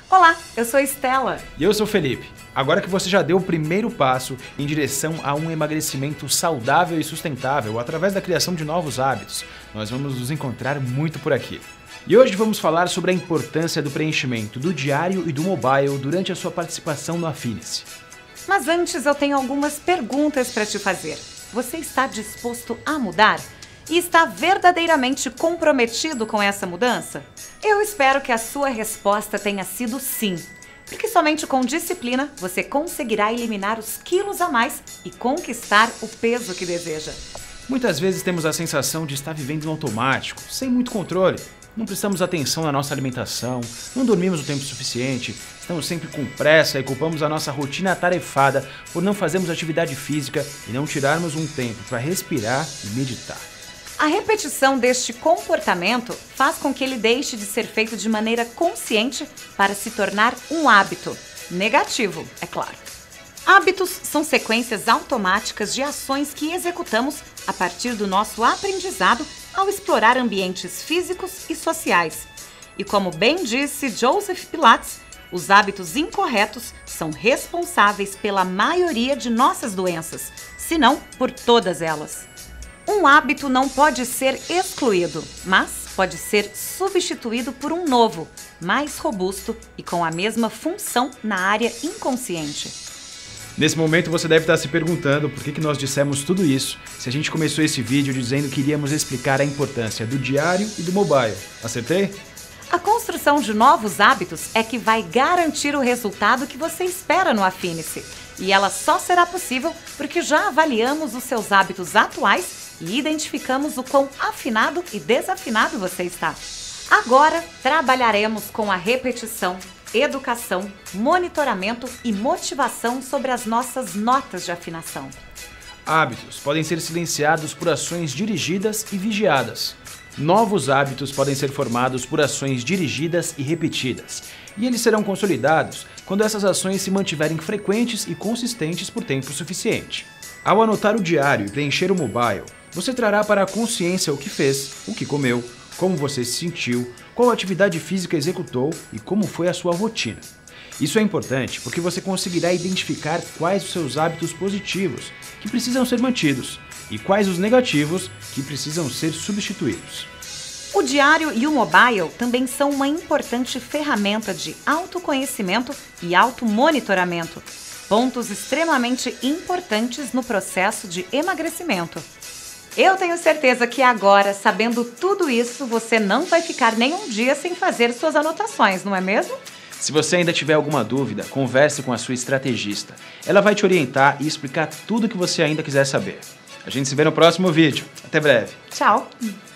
Olá, eu sou Estela. E eu sou o Felipe. Agora que você já deu o primeiro passo em direção a um emagrecimento saudável e sustentável através da criação de novos hábitos, nós vamos nos encontrar muito por aqui. E hoje vamos falar sobre a importância do preenchimento do diário e do mobile durante a sua participação no Affinity. Mas antes eu tenho algumas perguntas para te fazer. Você está disposto a mudar? E está verdadeiramente comprometido com essa mudança? Eu espero que a sua resposta tenha sido sim. Porque somente com disciplina você conseguirá eliminar os quilos a mais e conquistar o peso que deseja. Muitas vezes temos a sensação de estar vivendo no automático, sem muito controle. Não prestamos atenção na nossa alimentação, não dormimos o tempo suficiente, estamos sempre com pressa e culpamos a nossa rotina atarefada por não fazermos atividade física e não tirarmos um tempo para respirar e meditar. A repetição deste comportamento faz com que ele deixe de ser feito de maneira consciente para se tornar um hábito. Negativo, é claro. Hábitos são sequências automáticas de ações que executamos a partir do nosso aprendizado ao explorar ambientes físicos e sociais. E como bem disse Joseph Pilates, os hábitos incorretos são responsáveis pela maioria de nossas doenças, se não por todas elas. Um hábito não pode ser excluído, mas pode ser substituído por um novo, mais robusto e com a mesma função na área inconsciente. Nesse momento você deve estar se perguntando por que nós dissemos tudo isso, se a gente começou esse vídeo dizendo que iríamos explicar a importância do diário e do mobile. Acertei? A construção de novos hábitos é que vai garantir o resultado que você espera no Affinity. E ela só será possível porque já avaliamos os seus hábitos atuais e identificamos o quão afinado e desafinado você está. Agora, trabalharemos com a repetição, educação, monitoramento e motivação sobre as nossas notas de afinação. Hábitos podem ser silenciados por ações dirigidas e vigiadas. Novos hábitos podem ser formados por ações dirigidas e repetidas. E eles serão consolidados quando essas ações se mantiverem frequentes e consistentes por tempo suficiente. Ao anotar o diário e preencher o mobile, você trará para a consciência o que fez, o que comeu, como você se sentiu, qual atividade física executou e como foi a sua rotina. Isso é importante porque você conseguirá identificar quais os seus hábitos positivos que precisam ser mantidos e quais os negativos que precisam ser substituídos. O diário e o mobile também são uma importante ferramenta de autoconhecimento e automonitoramento, pontos extremamente importantes no processo de emagrecimento. Eu tenho certeza que agora, sabendo tudo isso, você não vai ficar nenhum dia sem fazer suas anotações, não é mesmo? Se você ainda tiver alguma dúvida, converse com a sua estrategista. Ela vai te orientar e explicar tudo o que você ainda quiser saber. A gente se vê no próximo vídeo. Até breve. Tchau!